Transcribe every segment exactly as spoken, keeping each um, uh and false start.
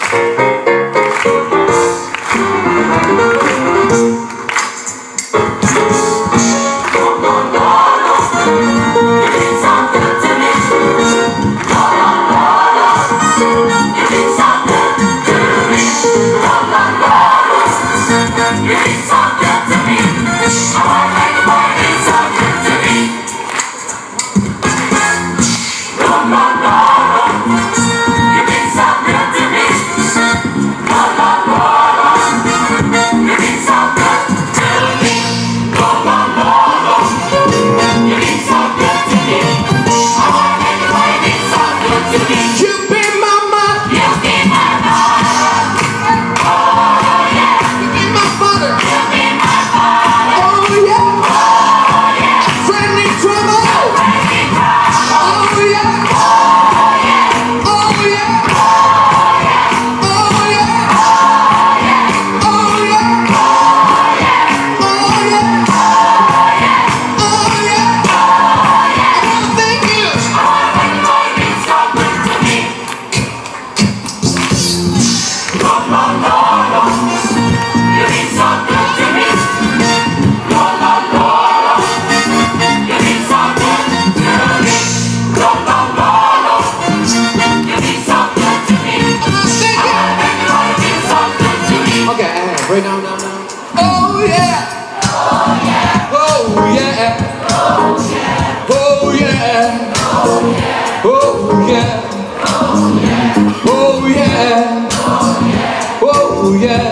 Right now, now, now. Oh yeah! Oh yeah! Oh yeah! Oh yeah! Oh yeah! Oh yeah! Oh yeah! Oh yeah! Oh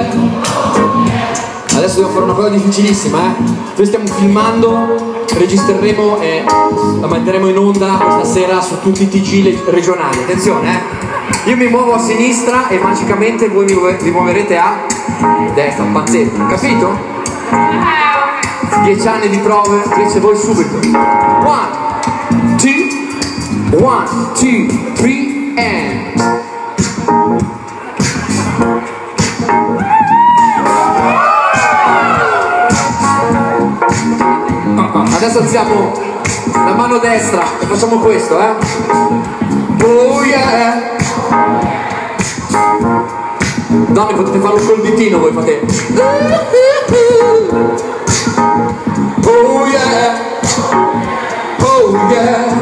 yeah! Adesso devo fare una cosa difficilissima, eh? Noi stiamo filmando, registreremo e la metteremo in onda questa sera su tutti i T G regionali. Attenzione, eh? Io mi muovo a sinistra e magicamente voi vi muoverete a destra, pazzesco, capito? Dieci anni di prove, invece voi subito. One, two, one, two, three, and adesso alziamo la mano destra e facciamo questo, eh? Oh yeah! Donne, potete farlo col ditino, voi fate. Oh yeah! Oh yeah!